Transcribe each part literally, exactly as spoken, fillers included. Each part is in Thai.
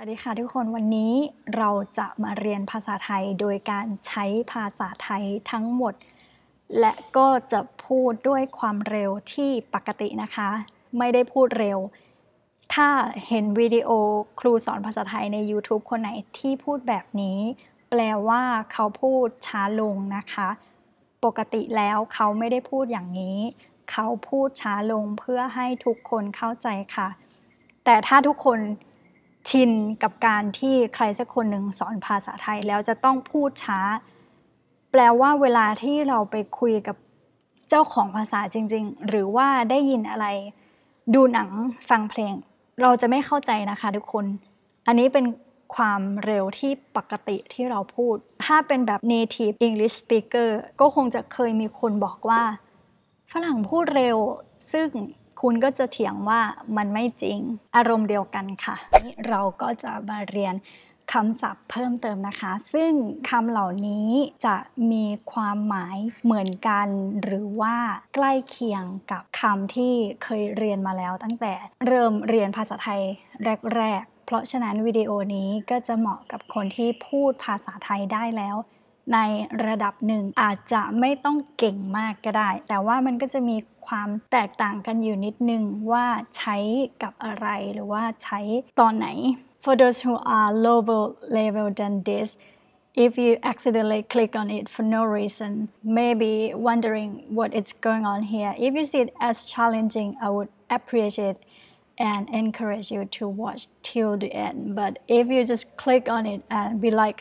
วัสดีค่ะทุกคนวันนี้เราจะมาเรียนภาษาไทยโดยการใช้ภาษาไทยทั้งหมดและก็จะพูดด้วยความเร็วที่ปกตินะคะไม่ได้พูดเร็วถ้าเห็นวิดีโอครูสอนภาษาไทยใน YouTube คนไหนที่พูดแบบนี้แปลว่าเขาพูดช้าลงนะคะปกติแล้วเขาไม่ได้พูดอย่างนี้เขาพูดช้าลงเพื่อให้ทุกคนเข้าใจค่ะแต่ถ้าทุกคนชินกับการที่ใครสักคนหนึ่งสอนภาษาไทยแล้วจะต้องพูดช้าแปลว่าเวลาที่เราไปคุยกับเจ้าของภาษาจริงๆหรือว่าได้ยินอะไรดูหนังฟังเพลงเราจะไม่เข้าใจนะคะทุกคนอันนี้เป็นความเร็วที่ปกติที่เราพูดถ้าเป็นแบบ native English speaker ก็คงจะเคยมีคนบอกว่าฝรั่งพูดเร็วซึ่งคุณก็จะเถียงว่ามันไม่จริงอารมณ์เดียวกันค่ะเราก็จะมาเรียนคำศัพท์เพิ่มเติมนะคะซึ่งคำเหล่านี้จะมีความหมายเหมือนกันหรือว่าใกล้เคียงกับคำที่เคยเรียนมาแล้วตั้งแต่เริ่มเรียนภาษาไทยแรกๆเพราะฉะนั้นวิดีโอนี้ก็จะเหมาะกับคนที่พูดภาษาไทยได้แล้วในระดับหนึ่งอาจจะไม่ต้องเก่งมากก็ได้แต่ว่ามันก็จะมีความแตกต่างกันอยู่นิดนึงว่าใช้กับอะไรหรือว่าใช้ตอนไหน For those who are lower level than this if you accidentally click on it for no reason maybe wondering what is going on here if you see it as challenging I would appreciate and encourage you to watch till the end but if you just click on it and be like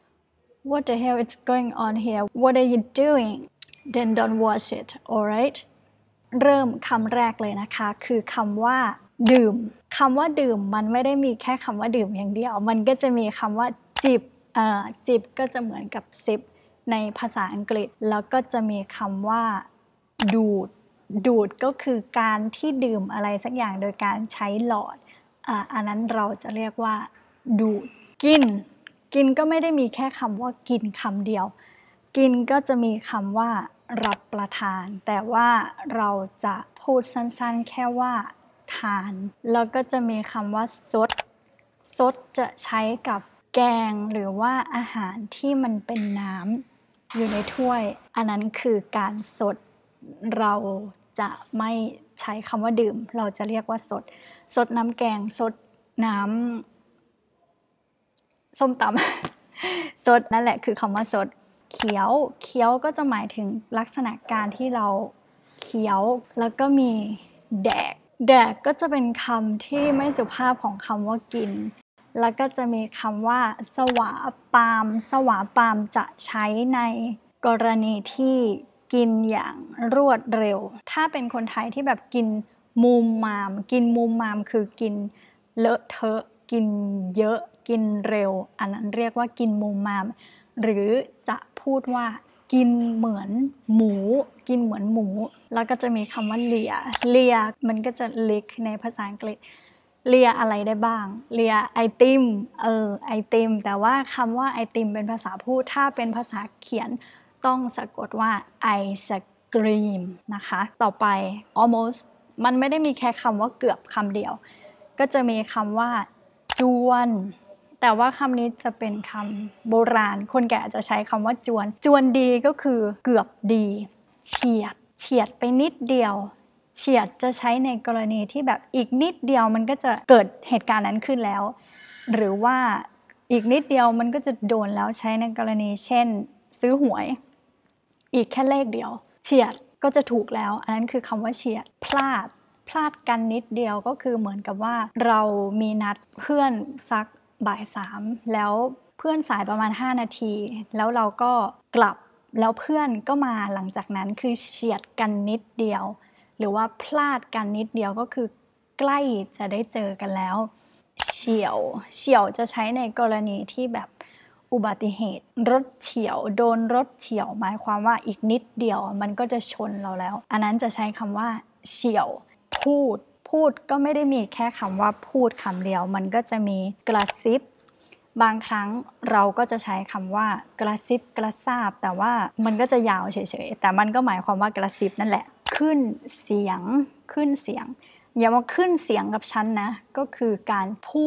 what the hell is going on here what are you doing then don't watch it alright เริ่มคำแรกเลยนะคะคือคำว่าดื่มคำว่าดื่มมันไม่ได้มีแค่คำว่าดื่มอย่างเดียวมันก็จะมีคำว่าจิบเอ่อจิบก็จะเหมือนกับซิปในภาษาอังกฤษแล้วก็จะมีคำว่าดูดดูดก็คือการที่ดื่มอะไรสักอย่างโดยการใช้หลอดอ่าอันนั้นเราจะเรียกว่าดูดกินกินก็ไม่ได้มีแค่คำว่ากินคำเดียวกินก็จะมีคำว่ารับประทานแต่ว่าเราจะพูดสั้นๆแค่ว่าทานแล้วก็จะมีคำว่าซดซดจะใช้กับแกงหรือว่าอาหารที่มันเป็นน้ำอยู่ในถ้วยอันนั้นคือการซดเราจะไม่ใช้คำว่าดื่มเราจะเรียกว่าซดซดน้ำแกงซดน้ำส้มตำซดนั่นแหละคือคำว่าซดเคี้ยวเคี้ยวก็จะหมายถึงลักษณะการที่เราเคี้ยวแล้วก็มีแดกแดกก็จะเป็นคำที่ไม่สุภาพของคำว่ากินแล้วก็จะมีคำว่าสวาปามสวาปามจะใช้ในกรณีที่กินอย่างรวดเร็วถ้าเป็นคนไทยที่แบบกินมูมมามกินมูมมามคือกินเลอะเทอะกินเยอะกินเร็วอันนั้นเรียกว่ากินมูมมามหรือจะพูดว่ากินเหมือนหมูกินเหมือนหมูแล้วก็จะมีคำว่าเลียเลียมันก็จะลิกในภาษาอังกฤษเลียอะไรได้บ้างเลียไอติมเออไอติมแต่ว่าคำว่าไอติมเป็นภาษาพูดถ้าเป็นภาษาเขียนต้องสะกดว่าไอศกรีมนะคะต่อไป almost มันไม่ได้มีแค่คำว่าเกือบคำเดียวก็จะมีคำว่าจวนแต่ว่าคำนี้จะเป็นคำโบราณคนแก่จะใช้คำว่าจวนจวนดีก็คือเกือบดีเฉียดเฉียดไปนิดเดียวเฉียดจะใช้ในกรณีที่แบบอีกนิดเดียวมันก็จะเกิดเหตุการณ์นั้นขึ้นแล้วหรือว่าอีกนิดเดียวมันก็จะโดนแล้วใช้ในกรณีเช่นซื้อหวยอีกแค่เลขเดียวเฉียดก็จะถูกแล้วอันนั้นคือคำว่าเฉียดพลาดพลาดกันนิดเดียวก็คือเหมือนกับว่าเรามีนัดเพื่อนสักบ่ายสามแล้วเพื่อนสายประมาณห้านาทีแล้วเราก็กลับแล้วเพื่อนก็มาหลังจากนั้นคือเฉียดกันนิดเดียวหรือว่าพลาดกันนิดเดียวก็คือใกล้จะได้เจอกันแล้วเฉียวเฉียวจะใช้ในกรณีที่แบบอุบัติเหตุรถเฉียวโดนรถเฉียวหมายความว่าอีกนิดเดียวมันก็จะชนเราแล้วอันนั้นจะใช้คำว่าเฉียวพูดพูดก็ไม่ได้มีแค่คำว่าพูดคำเดียวมันก็จะมีกระซิบบางครั้งเราก็จะใช้คำว่ากระซิบกระซาบแต่ว่ามันก็จะยาวเฉยๆแต่มันก็หมายความว่ากระซิบนั่นแหละขึ้นเสียงขึ้นเสียงอย่ามาขึ้นเสียงกับฉันนะก็คือการพูด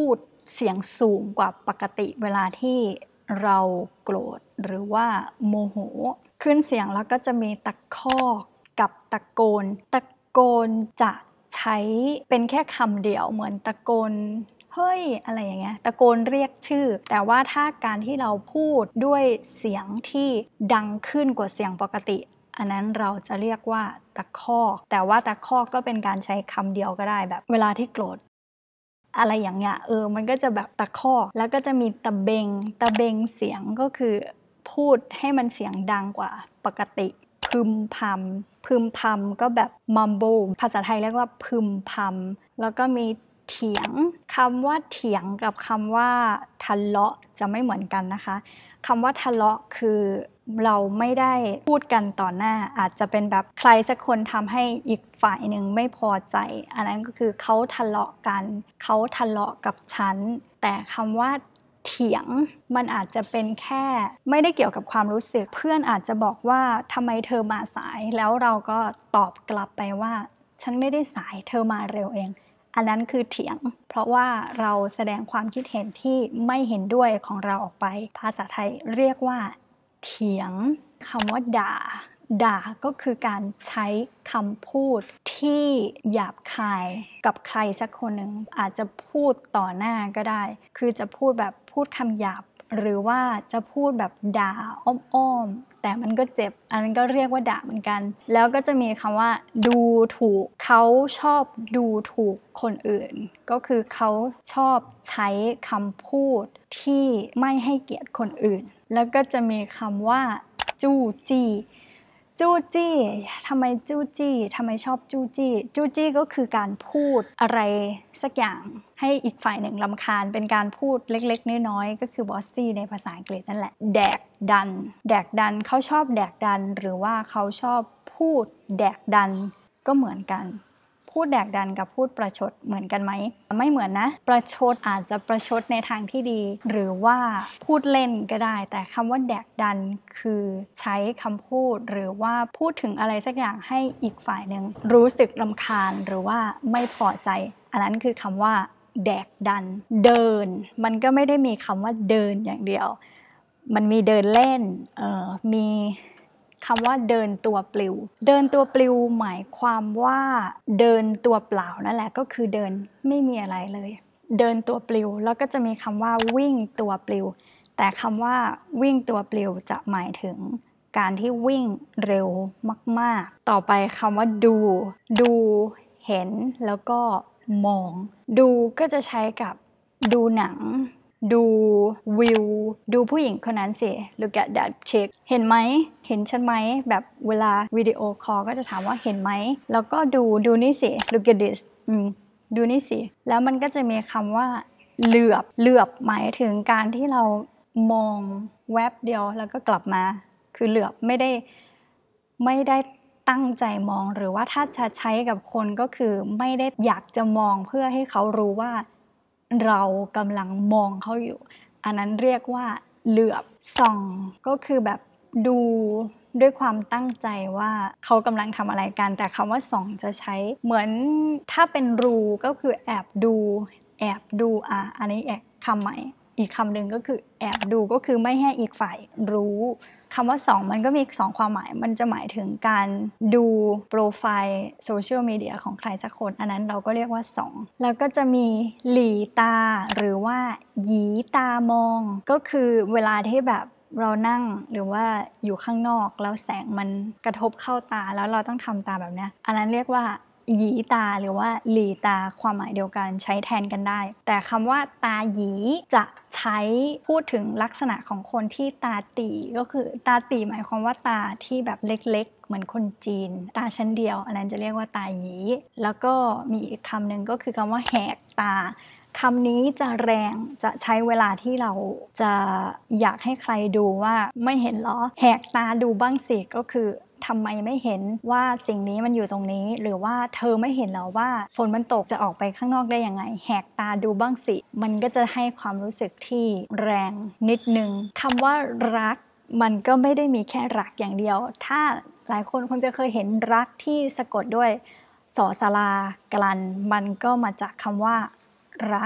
เสียงสูงกว่าปกติเวลาที่เราโกรธหรือว่าโมโหขึ้นเสียงแล้วก็จะมีตะคอกกับตะโกนตะโกนจะใช้เป็นแค่คำเดียวเหมือนตะโกนเฮ้ยอะไรอย่างเงี้ยตะโกนเรียกชื่อแต่ว่าถ้าการที่เราพูดด้วยเสียงที่ดังขึ้นกว่าเสียงปกติอันนั้นเราจะเรียกว่าตะคอกแต่ว่าตะคอกก็เป็นการใช้คำเดียวก็ได้แบบเวลาที่โกรธอะไรอย่างเงี้ยเออมันก็จะแบบตะคอกแล้วก็จะมีตะเบงตะเบงเสียงก็คือพูดให้มันเสียงดังกว่าปกติพึมพำพึมพำก็แบบ mumble ภาษาไทยเรียกว่าพึมพำแล้วก็มีเถียงคำว่าเถียงกับคำว่าทะเลาะจะไม่เหมือนกันนะคะคำว่าทะเลาะคือเราไม่ได้พูดกันต่อหน้าอาจจะเป็นแบบใครสักคนทำให้อีกฝ่ายหนึ่งไม่พอใจอันนั้นก็คือเขาทะเลาะกันเขาทะเลาะกับฉันแต่คำว่าเถียงมันอาจจะเป็นแค่ไม่ได้เกี่ยวกับความรู้สึกเพื่อนอาจจะบอกว่าทำไมเธอมาสายแล้วเราก็ตอบกลับไปว่าฉันไม่ได้สายเธอมาเร็วเองอันนั้นคือเถียงเพราะว่าเราแสดงความคิดเห็นที่ไม่เห็นด้วยของเราออกไปภาษาไทยเรียกว่าเถียงคำว่าด่าด่าก็คือการใช้คำพูดที่หยาบคายกับใครสักคนหนึ่งอาจจะพูดต่อหน้าก็ได้คือจะพูดแบบพูดคำหยาบหรือว่าจะพูดแบบด่าอ้อมๆแต่มันก็เจ็บอันนั้นก็เรียกว่าด่าเหมือนกันแล้วก็จะมีคำว่าดูถูกเขาชอบดูถูกคนอื่นก็คือเขาชอบใช้คำพูดที่ไม่ให้เกียรติคนอื่นแล้วก็จะมีคำว่าจู้จี้จู้จี้ทำไมจู้จี้ทำไมชอบจู้จี้จู้จี้ก็คือการพูดอะไรสักอย่างให้อีกฝ่ายหนึ่งรำคาญเป็นการพูดเล็กๆน้อยๆก็คือบอสซี่ในภาษาอังกฤษนั่นแหละแดกดันแดกดันเขาชอบแดกดันหรือว่าเขาชอบพูดแดกดันก็เหมือนกันพูดแดกดันกับพูดประชดเหมือนกันไหมไม่เหมือนนะประชดอาจจะประชดในทางที่ดีหรือว่าพูดเล่นก็ได้แต่คำว่าแดกดันคือใช้คำพูดหรือว่าพูดถึงอะไรสักอย่างให้อีกฝ่ายหนึ่งรู้สึกรำคาญหรือว่าไม่พอใจอันนั้นคือคำว่าแดกดันเดินมันก็ไม่ได้มีคำว่าเดินอย่างเดียวมันมีเดินเล่นเอ่อมีคำว่าเดินตัวปลิวเดินตัวปลิวหมายความว่าเดินตัวเปล่านั่นแหละก็คือเดินไม่มีอะไรเลยเดินตัวปลิวแล้วก็จะมีคำว่าวิ่งตัวปลิวแต่คำว่าวิ่งตัวปลิวจะหมายถึงการที่วิ่งเร็วมากๆต่อไปคำว่าดูดูเห็นแล้วก็มองดูก็จะใช้กับดูหนังดูวิวดูผู้หญิงคนนั้นสิ look at that chick เห็นไหมเห็นฉันไหมแบบเวลาวิดีโอคอลก็จะถามว่าเห็นไหมแล้วก็ดูดูนี่สิ look at this อืมดูนี่สิแล้วมันก็จะมีคำว่าเหลือบเหลือบหมายถึงการที่เรามองแวบเดียวแล้วก็กลับมาคือเหลือบไม่ได้ไม่ได้ตั้งใจมองหรือว่าถ้าจะใช้กับคนก็คือไม่ได้อยากจะมองเพื่อให้เขารู้ว่าเรากำลังมองเขาอยู่อันนั้นเรียกว่าเหลือบส่องก็คือแบบดูด้วยความตั้งใจว่าเขากำลังทำอะไรกันแต่คำว่าส่องจะใช้เหมือนถ้าเป็นรูก็คือแอบดูแอบดูอ่ะอันนี้แอบคำใหม่อีกคำหนึ่งก็คือแอบดูก็คือไม่ให้อีกฝ่ายรู้คำว่าส่องมันก็มีสองความหมายมันจะหมายถึงการดูโปรไฟล์โซเชียลมีเดียของใครสักคนอันนั้นเราก็เรียกว่าส่องแล้วก็จะมีหลีตาหรือว่าหยีตามองก็คือเวลาที่แบบเรานั่งหรือว่าอยู่ข้างนอกแล้วแสงมันกระทบเข้าตาแล้วเราต้องทำตาแบบนี้อันนั้นเรียกว่าหยีตาหรือว่าหลีตาความหมายเดียวกันใช้แทนกันได้แต่คำว่าตาหยีจะใช้พูดถึงลักษณะของคนที่ตาตีก็คือตาตีหมายความว่าตาที่แบบเล็กๆเหมือนคนจีนตาชั้นเดียวอันนั้นจะเรียกว่าตาหยีแล้วก็มีอีกคำหนึ่งก็คือคำว่าแหกตาคำนี้จะแรงจะใช้เวลาที่เราจะอยากให้ใครดูว่าไม่เห็นเหรอแหกตาดูบ้างสิก็คือทำไมไม่เห็นว่าสิ่งนี้มันอยู่ตรงนี้หรือว่าเธอไม่เห็นเหรอว่าฝนมันตกจะออกไปข้างนอกได้ยังไงแหกตาดูบ้างสิมันก็จะให้ความรู้สึกที่แรงนิดนึงคำว่ารักมันก็ไม่ได้มีแค่รักอย่างเดียวถ้าหลายคนคงจะเคยเห็นรักที่สะกดด้วยสอสลากลันมันก็มาจากคำว่ารัก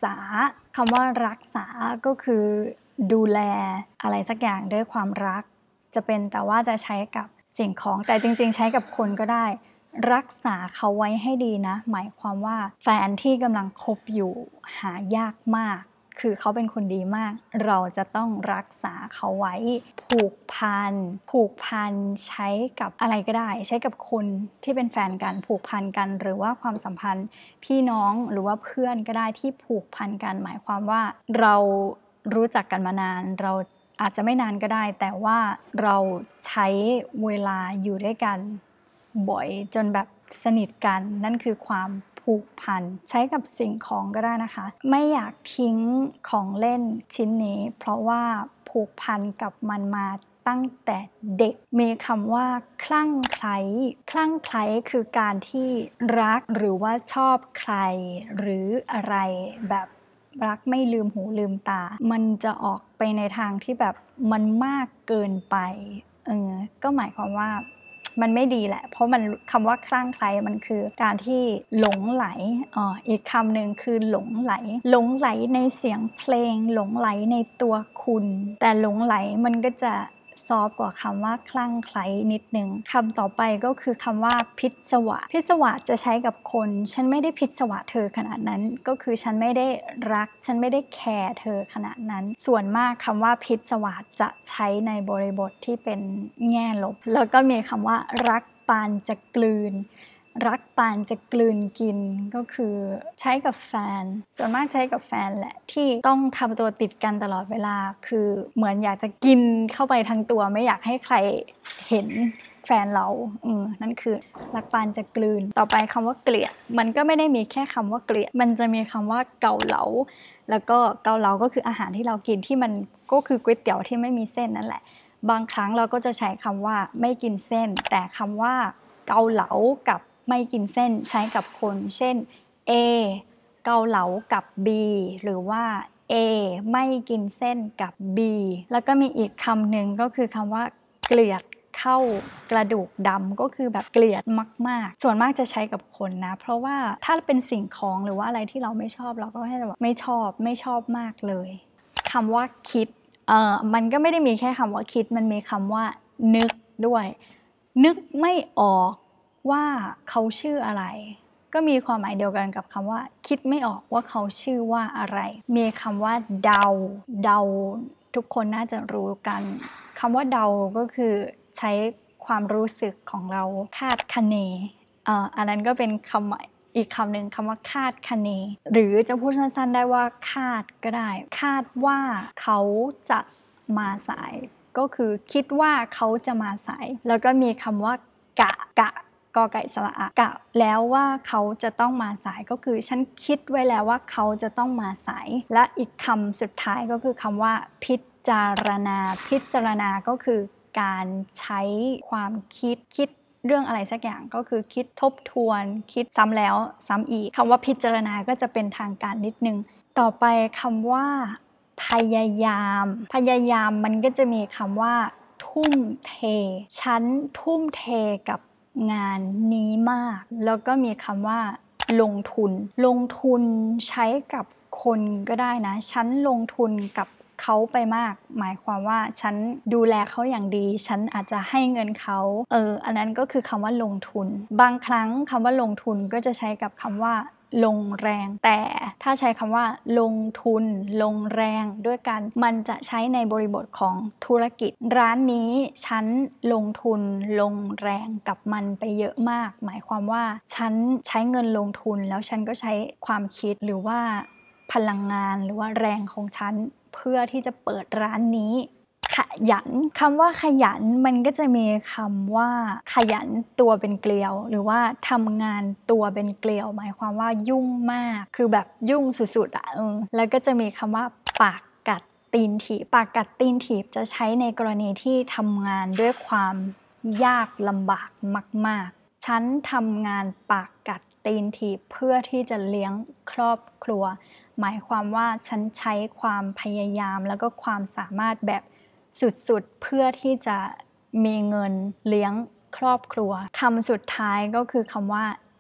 ษาคำว่ารักษาก็คือดูแลอะไรสักอย่างด้วยความรักจะเป็นแต่ว่าจะใช้กับสิ่งของแต่จริงๆใช้กับคนก็ได้รักษาเขาไว้ให้ดีนะหมายความว่าแฟนที่กำลังคบอยู่หายากมากคือเขาเป็นคนดีมากเราจะต้องรักษาเขาไว้ผูกพันผูกพันใช้กับอะไรก็ได้ใช้กับคนที่เป็นแฟนกันผูกพันกันหรือว่าความสัมพันธ์พี่น้องหรือว่าเพื่อนก็ได้ที่ผูกพันกันหมายความว่าเรารู้จักกันมานานเราอาจจะไม่นานก็ได้แต่ว่าเราใช้เวลาอยู่ด้วยกันบ่อยจนแบบสนิทกันนั่นคือความผูกพันใช้กับสิ่งของก็ได้นะคะไม่อยากทิ้งของเล่นชิ้นนี้เพราะว่าผูกพันกับมันมาตั้งแต่เด็กมีคำว่าคลั่งไคล้คลั่งไคล้คือการที่รักหรือว่าชอบใครหรืออะไรแบบรักไม่ลืมหูลืมตามันจะออกไปในทางที่แบบมันมากเกินไปเออก็หมายความว่ามันไม่ดีแหละเพราะมันคำว่าคลั่งไคล้มันคือการที่หลงไหลอ๋ออีกคำหนึ่งคือหลงไหลหลงไหลในเสียงเพลงหลงไหลในตัวคุณแต่หลงไหลมันก็จะซอฟต์กว่าคำว่าคลั่งไคล้นิดนึงคำต่อไปก็คือคำว่าพิศวาสพิศวาสจะใช้กับคนฉันไม่ได้พิศวาสเธอขนาดนั้นก็คือฉันไม่ได้รักฉันไม่ได้แคร์เธอขนาดนั้นส่วนมากคำว่าพิศวาสจะใช้ในบริบทที่เป็นแง่ลบแล้วก็มีคำว่ารักปานจะกลืนรักปานจะกลืนกินก็คือใช้กับแฟนส่วนมากใช้กับแฟนแหละที่ต้องทำตัวติดกันตลอดเวลาคือเหมือนอยากจะกินเข้าไปทั้งตัวไม่อยากให้ใครเห็นแฟนเราอืมนั่นคือรักปานจะกลืนต่อไปคำว่าเกลียดมันก็ไม่ได้มีแค่คำว่าเกลียดมันจะมีคำว่าเกาเหลาแล้วก็เกาเหลาก็คืออาหารที่เรากินที่มันก็คือก๋วยเตี๋ยวที่ไม่มีเส้นนั่นแหละบางครั้งเราก็จะใช้คำว่าไม่กินเส้นแต่คำว่าเกาเหลากับไม่กินเส้นใช้กับคนเช่น A เกาเหลากับ B หรือว่า A ไม่กินเส้นกับ B แล้วก็มีอีกคำหนึ่งก็คือคำว่าเกลียดเข้ากระดูกดำก็คือแบบเกลียดมากๆส่วนมากจะใช้กับคนนะเพราะว่าถ้าเป็นสิ่งของหรือว่าอะไรที่เราไม่ชอบเราก็ให้แบบไม่ชอบไม่ชอบมากเลยคำว่าคิดเอ่อมันก็ไม่ได้มีแค่คำว่าคิดมันมีคำว่านึกด้วยนึกไม่ออกว่าเขาชื่ออะไรก็มีความหมายเดียวกันกับคำว่าคิดไม่ออกว่าเขาชื่อว่าอะไรมีคำว่าเดาเดาทุกคนน่าจะรู้กันคำว่าเดาก็คือใช้ความรู้สึกของเราคาดคะเนเอ่ออันนั้นก็เป็นคำอีกคำหนึ่งคำว่าคาดคะเนหรือจะพูดสั้นๆได้ว่าคาดก็ได้คาดว่าเขาจะมาสายก็คือคิดว่าเขาจะมาสายแล้วก็มีคำว่ากะกะกอไก่สระอะกะแล้วว่าเขาจะต้องมาสายก็คือฉันคิดไว้แล้วว่าเขาจะต้องมาสายและอีกคำสุดท้ายก็คือคำว่าพิจารณาพิจารณาก็คือการใช้ความคิดคิดเรื่องอะไรสักอย่างก็คือคิดทบทวนคิดซ้ำแล้วซ้ำอีกคำว่าพิจารณาก็จะเป็นทางการนิดนึงต่อไปคำว่าพยายามพยายามมันก็จะมีคำว่าทุ่มเทฉันทุ่มเทกับงานนี้มากแล้วก็มีคำว่าลงทุนลงทุนใช้กับคนก็ได้นะฉันลงทุนกับเขาไปมากหมายความว่าฉันดูแลเขาอย่างดีฉันอาจจะให้เงินเขาเอออันนั้นก็คือคำว่าลงทุนบางครั้งคำว่าลงทุนก็จะใช้กับคำว่าลงแรงแต่ถ้าใช้คำว่าลงทุนลงแรงด้วยกันมันจะใช้ในบริบทของธุรกิจร้านนี้ฉันลงทุนลงแรงกับมันไปเยอะมากหมายความว่าฉันใช้เงินลงทุนแล้วฉันก็ใช้ความคิดหรือว่าพลังงานหรือว่าแรงของฉันเพื่อที่จะเปิดร้านนี้ขยันคำว่าขยันมันก็จะมีคำว่าขยันตัวเป็นเกลียวหรือว่าทำงานตัวเป็นเกลียวหมายความว่ายุ่งมากคือแบบยุ่งสุดๆอ่ะเออแล้วก็จะมีคำว่าปากกัดตีนถีบปากกัดตีนถีบจะใช้ในกรณีที่ทำงานด้วยความยากลำบากมากๆฉันทำงานปากกัดตีนถีบเพื่อที่จะเลี้ยงครอบครัวหมายความว่าฉันใช้ความพยายามแล้วก็ความสามารถแบบสุดๆเพื่อที่จะมีเงินเลี้ยงครอบครัวคำสุดท้ายก็คือคำว่า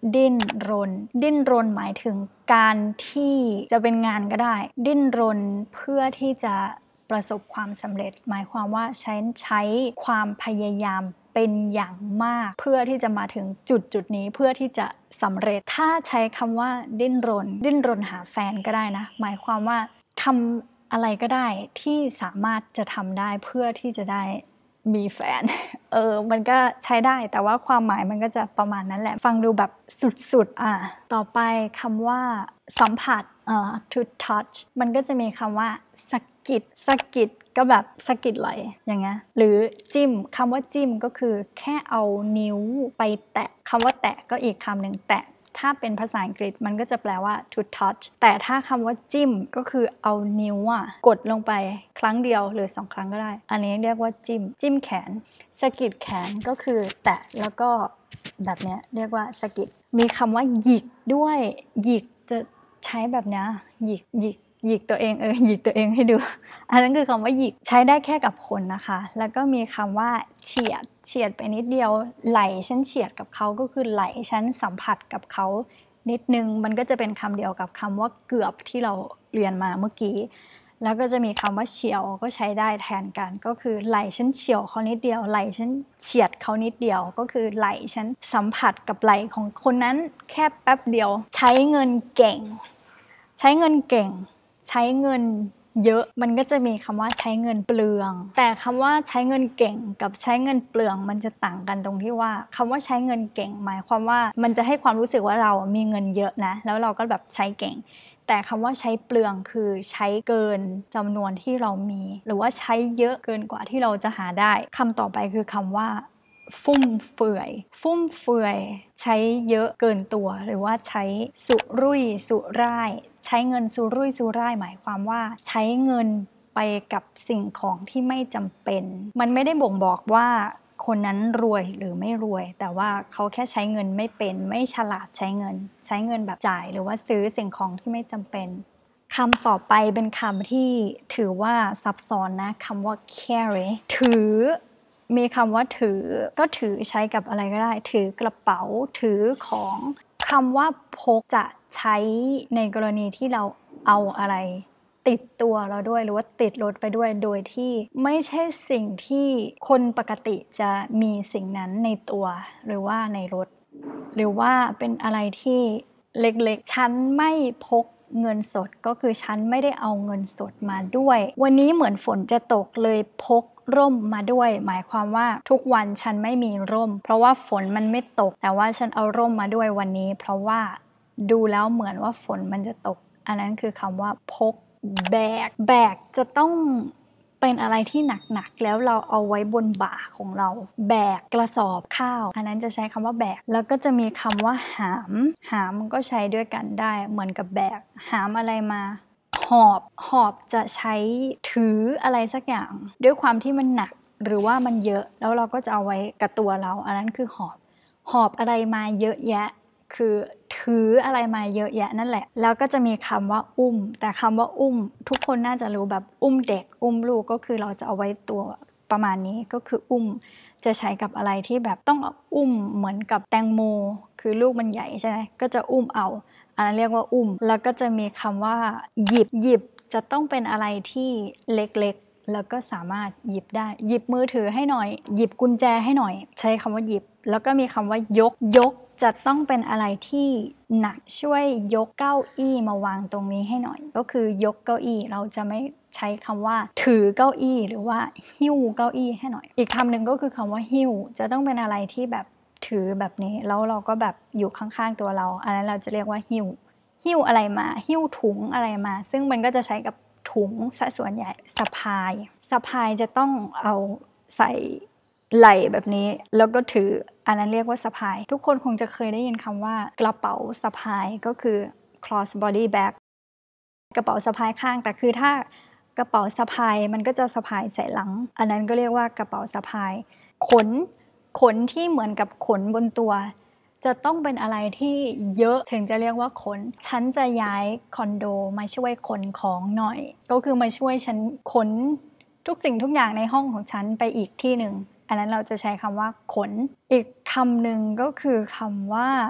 ดิ้นรนดิ้นรนหมายถึงการที่จะเป็นงานก็ได้ดิ้นรนเพื่อที่จะประสบความสำเร็จหมายความว่าใช้ใช้ความพยายามเป็นอย่างมากเพื่อที่จะมาถึงจุดจุดนี้เพื่อที่จะสำเร็จถ้าใช้คำว่าดิ้นรนดิ้นรนหาแฟนก็ได้นะหมายความว่าทำอะไรก็ได้ที่สามารถจะทำได้เพื่อที่จะได้มีแฟนเออมันก็ใช้ได้แต่ว่าความหมายมันก็จะประมาณนั้นแหละฟังดูแบบสุดๆอ่ะต่อไปคำว่าสัมผัสเอ่อ to touch มันก็จะมีคำว่าสะกิดสะกิดก็แบบสะกิดไหลอย่างเงี้ยหรือจิ้มคำว่าจิ้มก็คือแค่เอานิ้วไปแตะคำว่าแตะก็อีกคำหนึ่งแตะถ้าเป็นภาษาอังกฤษมันก็จะแปลว่า to touch แต่ถ้าคำว่าจิ้มก็คือเอานิ้วอะกดลงไปครั้งเดียวหรือสองครั้งก็ได้อันนี้เรียกว่าจิ้มจิ้มแขนสะกิดแขนก็คือแตะแล้วก็แบบเนี้ยเรียกว่าสะกิดมีคำว่าหยิกด้วยหยิกจะใช้แบบเนี้ยหยิกหยิกหยิกตัวเองเออหยิกตัวเองให้ดูอันนั้นคือคำว่าหยิกใช้ได้แค่กับคนนะคะแล้วก็มีคำว่าเฉียดเฉียดไปนิดเดียวไหลฉันเฉียดกับเขาก็คือไหลฉันสัมผัสกับเขานิดนึงมันก็จะเป็นคำเดียวกับคำว่าเกือบที่เราเรียนมาเมื่อกี้แล้วก็จะมีคำว่าเฉียวก็ใช้ได้แทนกันก็คือไหลฉันเฉียวเขานิดเดียวไหลฉันเฉียดเขานิดเดียวก็คือไหลฉันสัมผัสกับไหลของคนนั้นแค่แป๊บเดียวใช้เงินเก่งใช้เงินเก่งใช้เงินเยอะมันก็จะมีคำว่าใช้เงินเปลืองแต่คำว่าใช้เงินเก่งกับใช้เงินเปลืองมันจะต่างกันตรงที่ว่าคำว่าใช้เงินเก่งหมายความว่ามันจะให้ความรู้สึกว่าเรามีเงินเยอะนะแล้วเราก็แบบใช้เก่งแต่คำว่าใช้เปลืองคือใช้เกินจำนวนที่เรามีหรือว่าใช้เยอะเกินกว่าที่เราจะหาได้คำต่อไปคือคำว่าฟุ่มเฟือยฟุ่มเฟือยใช้เยอะเกินตัวหรือว่าใช้สุรุ่ยสุร่ายใช้เงินสุรุ่ยสุร่ายหมายความว่าใช้เงินไปกับสิ่งของที่ไม่จำเป็นมันไม่ได้บ่งบอกว่าคนนั้นรวยหรือไม่รวยแต่ว่าเขาแค่ใช้เงินไม่เป็นไม่ฉลาดใช้เงินใช้เงินแบบจ่ายหรือว่าซื้อสิ่งของที่ไม่จำเป็นคำต่อไปเป็นคำที่ถือว่าซับซ้อนนะคำว่า carry ถือมีคำว่าถือก็ถือใช้กับอะไรก็ได้ถือกระเป๋าถือของคำว่าพกจะใช้ในกรณีที่เราเอาอะไรติดตัวเราด้วยหรือว่าติดรถไปด้วยโดยที่ไม่ใช่สิ่งที่คนปกติจะมีสิ่งนั้นในตัวหรือว่าในรถหรือว่าเป็นอะไรที่เล็กๆฉันไม่พกเงินสดก็คือฉันไม่ได้เอาเงินสดมาด้วยวันนี้เหมือนฝนจะตกเลยพกร่มมาด้วยหมายความว่าทุกวันฉันไม่มีร่มเพราะว่าฝนมันไม่ตกแต่ว่าฉันเอาร่มมาด้วยวันนี้เพราะว่าดูแล้วเหมือนว่าฝนมันจะตกอันนั้นคือคำว่าพกแบกแบกจะต้องเป็นอะไรที่หนักๆแล้วเราเอาไว้บนบ่าของเราแบกกระสอบข้าวอันนั้นจะใช้คำว่าแบกแล้วก็จะมีคำว่าหามหามก็ใช้ด้วยกันได้เหมือนกับแบกหามอะไรมาหอบหอบจะใช้ถืออะไรสักอย่างด้วยความที่มันหนักหรือว่ามันเยอะแล้วเราก็จะเอาไว้กับตัวเราอันนั้นคือหอบหอบอะไรมาเยอะแยะคือถืออะไรมาเยอะแยะนั่นแหละแล้วก็จะมีคำว่าอุ้มแต่คำว่าอุ้มทุกคนน่าจะรู้แบบอุ้มเด็กอุ้มลูกก็คือเราจะเอาไว้ตัวประมาณนี้ก็คืออุ้มจะใช้กับอะไรที่แบบต้องอุ้มเหมือนกับแตงโมคือลูกมันใหญ่ใช่ไหมก็จะอุ้มเอาอันนั้นเรียกว่าอุ้มแล้วก็จะมีคำว่าหยิบหยิบจะต้องเป็นอะไรที่เล็กๆแล้วก็สามารถหยิบได้หยิบมือถือให้หน่อยหยิบกุญแจให้หน่อยใช้คำว่าหยิบแล้วก็มีคำว่ายกยกจะต้องเป็นอะไรที่หนักช่วยยกเก้าอี้มาวางตรงนี้ให้หน่อยก็คือยกเก้าอี้เราจะไม่ใช้คำว่าถือเก้าอี้หรือว่าหิ้วเก้าอี้ให้หน่อยอีกคำหนึ่งก็คือคำว่าหิ้วจะต้องเป็นอะไรที่แบบถือแบบนี้แล้วเราก็แบบอยู่ข้างๆตัวเราอันนั้นเราจะเรียกว่าหิ้วหิ้วอะไรมาหิ้วถุงอะไรมาซึ่งมันก็จะใช้กับถุงซะส่วนใหญ่สะพายสะพายจะต้องเอาใส่ไหล่แบบนี้แล้วก็ถืออันนั้นเรียกว่าสะพายทุกคนคงจะเคยได้ยินคำว่ากระเป๋าสะพายก็คือ cross body bag กระเป๋าสะพายข้างแต่คือถ้ากระเป๋าสะพายมันก็จะสะพายใส่หลังอันนั้นก็เรียกว่ากระเป๋าสะพายขนขนที่เหมือนกับขนบนตัวจะต้องเป็นอะไรที่เยอะถึงจะเรียกว่าขนฉันจะย้ายคอนโดมาช่วยขนของหน่อยก็คือมาช่วยฉันขนทุกสิ่งทุกอย่างในห้องของฉันไปอีกที่หนึ่งอันนั้นเราจะใช้คำว่าขนอีกคำหนึ่งก็คือคำว่า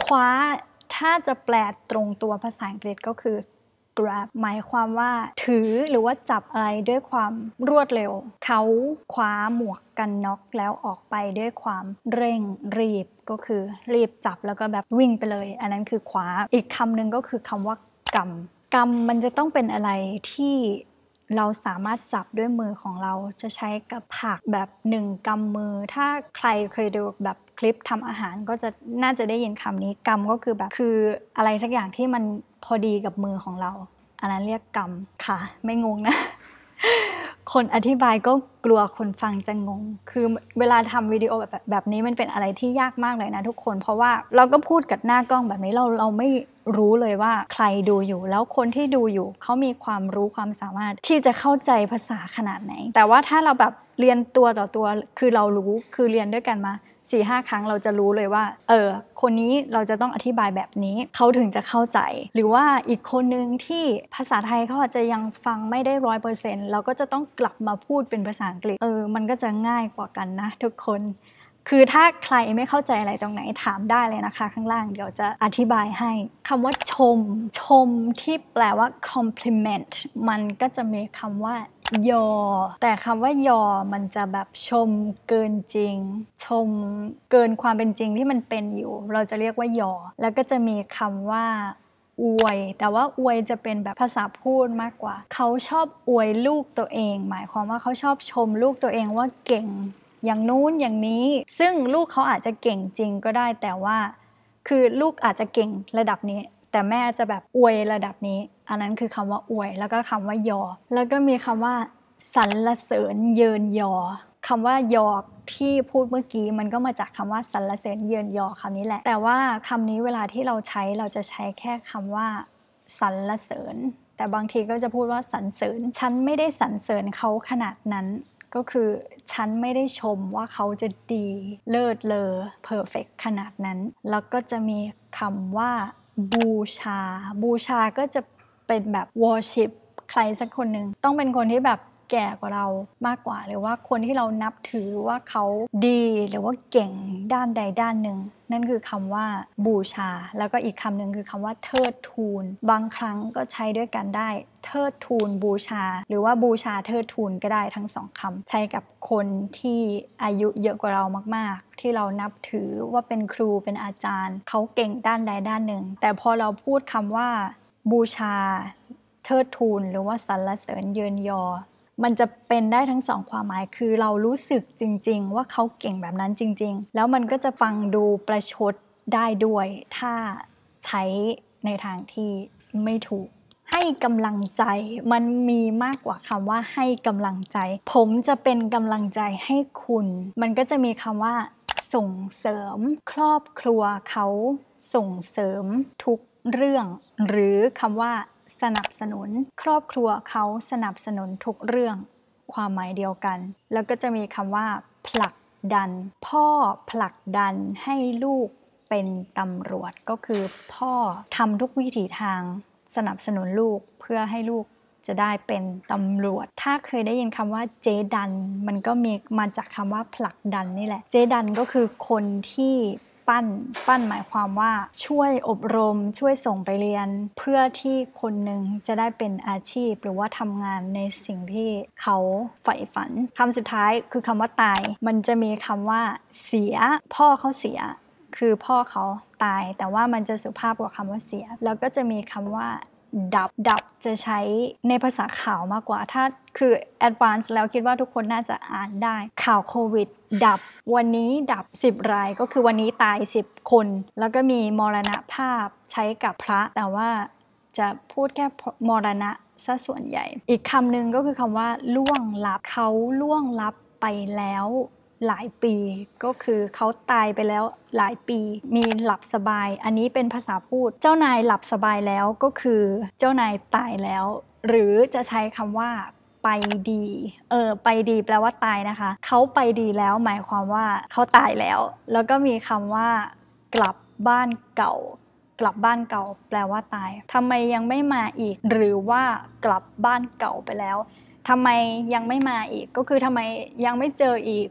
คว้าถ้าจะแปลตรงตัวภาษาอังกฤษก็คือ grab หมายความว่าถือหรือว่าจับอะไรด้วยความรวดเร็วเขาคว้าหมวกกันน็อกแล้วออกไปด้วยความเร่งรีบก็คือรีบจับแล้วก็แบบวิ่งไปเลยอันนั้นคือคว้าอีกคำหนึ่งก็คือคำว่ากำกำมันจะต้องเป็นอะไรที่เราสามารถจับด้วยมือของเราจะใช้กับผักแบบหนึ่งกำมือถ้าใครเคยดูแบบคลิปทำอาหารก็จะน่าจะได้ยินคำนี้กำก็คือแบบคืออะไรสักอย่างที่มันพอดีกับมือของเราอันนั้นเรียกกำค่ะไม่งงนะ คนอธิบายก็กลัวคนฟังจะงงคือเวลาทำวิดีโอแบบแบบนี้มันเป็นอะไรที่ยากมากเลยนะทุกคนเพราะว่าเราก็พูดกับหน้ากล้องแบบนี้เราเราไม่รู้เลยว่าใครดูอยู่แล้วคนที่ดูอยู่เขามีความรู้ความสามารถที่จะเข้าใจภาษาขนาดไหนแต่ว่าถ้าเราแบบเรียนตัวต่อตัวคือเรารู้คือเรียนด้วยกันมาสี่ห้าครั้งเราจะรู้เลยว่าเออคนนี้เราจะต้องอธิบายแบบนี้เขาถึงจะเข้าใจหรือว่าอีกคนนึงที่ภาษาไทยเขาอาจจะยังฟังไม่ได้ร้อยเปอร์เซ็นต์เราก็จะต้องกลับมาพูดเป็นภาษาอังกฤษเออมันก็จะง่ายกว่ากันนะทุกคนคือถ้าใครไม่เข้าใจอะไรตรงไหนถามได้เลยนะคะข้างล่างเดี๋ยวจะอธิบายให้คำว่าชมชมที่แปลว่า compliment มันก็จะมีคำว่ายอแต่คำว่ายอมันจะแบบชมเกินจริงชมเกินความเป็นจริงที่มันเป็นอยู่เราจะเรียกว่ายอแล้วก็จะมีคำว่าอวยแต่ว่าอวยจะเป็นแบบภาษาพูดมากกว่าเขาชอบอวยลูกตัวเองหมายความว่าเขาชอบชมลูกตัวเองว่าเก่งอย่างนู้นอย่างนี้ซึ่งลูกเขาอาจจะเก่งจริงก็ได้แต่ว่าคือลูกอาจจะเก่งระดับนี้แต่แม่จะแบบอวยระดับนี้อันนั้นคือคำว่าอวยแล้วก็คำว่ายอแล้วก็มีคำว่าสรรเสริญเยินยอคำว่ายอที่พูดเมื่อกี้มันก็มาจากคำว่าสรรเสริญเยินยอคำนี้แหละแต่ว่าคำนี้เวลาที่เราใช้เราจะใช้แค่คำว่าสรรเสริญแต่บางทีก็จะพูดว่าสรรเสริญฉันไม่ได้สรรเสริญเขาขนาดนั้นก็คือฉันไม่ได้ชมว่าเขาจะดีเลิศเลอเพอร์เฟกต์ขนาดนั้นแล้วก็จะมีคำว่าบูชาบูชาก็จะเป็นแบบ worship ใครสักคนหนึ่งต้องเป็นคนที่แบบแก่กว่าเรามากกว่าหรือว่าคนที่เรานับถือว่าเขาดีหรือว่าเก่งด้านใดด้านหนึ่งนั่นคือคำว่าบูชาแล้วก็อีกคำหนึ่งคือคำว่าเทิดทูนบางครั้งก็ใช้ด้วยกันได้เทิดทูนบูชาหรือว่าบูชาเทิดทูนก็ได้ทั้งสองคำใช้กับคนที่อายุเยอะกว่าเรามากๆที่เรานับถือว่าเป็นครูเป็นอาจารย์เขาเก่งด้านใดด้านหนึ่งแต่พอเราพูดคำว่าบูชาเทิดทูนหรือว่าสรรเสริญเยินยอมันจะเป็นได้ทั้งสองความหมายคือเรารู้สึกจริงๆว่าเขาเก่งแบบนั้นจริงๆแล้วมันก็จะฟังดูประชดได้ด้วยถ้าใช้ในทางที่ไม่ถูกให้กำลังใจมันมีมากกว่าคำว่าให้กำลังใจผมจะเป็นกำลังใจให้คุณมันก็จะมีคำว่าส่งเสริมครอบครัวเขาส่งเสริมทุกเรื่องหรือคำว่าสนับสนุนครอบครัวเขาสนับสนุนทุกเรื่องความหมายเดียวกันแล้วก็จะมีคำว่าผลักดันพ่อผลักดันให้ลูกเป็นตำรวจก็คือพ่อทำทุกวิถีทางสนับสนุนลูกเพื่อให้ลูกจะได้เป็นตำรวจถ้าเคยได้ยินคำว่าเจดันมันก็มีมาจากคำว่าผลักดันนี่แหละเจดันก็คือคนที่ปั้นปั้นหมายความว่าช่วยอบรมช่วยส่งไปเรียนเพื่อที่คนหนึ่งจะได้เป็นอาชีพหรือว่าทำงานในสิ่งที่เขาใฝ่ฝันคำสุดท้ายคือคำว่าตายมันจะมีคำว่าเสียพ่อเขาเสียคือพ่อเขาตายแต่ว่ามันจะสุภาพกว่าคำว่าเสียแล้วก็จะมีคำว่าดับดับจะใช้ในภาษาข่าวมากกว่าถ้าคือ advance แล้วคิดว่าทุกคนน่าจะอ่านได้ข่าวโควิดดับวันนี้ดับสิบรายก็คือวันนี้ตายสิบคนแล้วก็มีมรณภาพใช้กับพระแต่ว่าจะพูดแค่มรณะซะส่วนใหญ่อีกคำหนึ่งก็คือคำว่าล่วงลับเขาล่วงลับไปแล้วหลายปีก็คือเขาตายไปแล้วหลายปีมีหลับสบายอันนี้เป็นภาษาพูดเจ้านายหลับสบายแล้วก็คือเจ้านายตายแล้วหรือจะใช้คำว่าไปดีเออไปดีแปลว่าตายนะคะเขาไปดีแล้วหมายความว่าเขาตายแล้วแล้วก็มีคำว่ากลับบ้านเก่ากลับบ้านเก่าแปลว่าตายทำไมยังไม่มาอีกหรือว่ากลับบ้านเก่าไปแล้วทำไมยังไม่มาอีกก็คือทำไมยังไม่เจออีก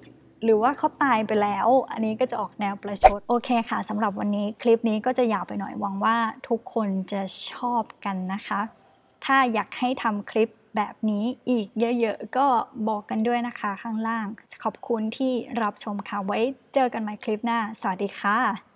หรือว่าเขาตายไปแล้วอันนี้ก็จะออกแนวประชดโอเคค่ะสำหรับวันนี้คลิปนี้ก็จะยาวไปหน่อยหวังว่าทุกคนจะชอบกันนะคะถ้าอยากให้ทำคลิปแบบนี้อีกเยอะๆก็บอกกันด้วยนะคะข้างล่างขอบคุณที่รับชมค่ะไว้เจอกันใหม่คลิปหน้าสวัสดีค่ะ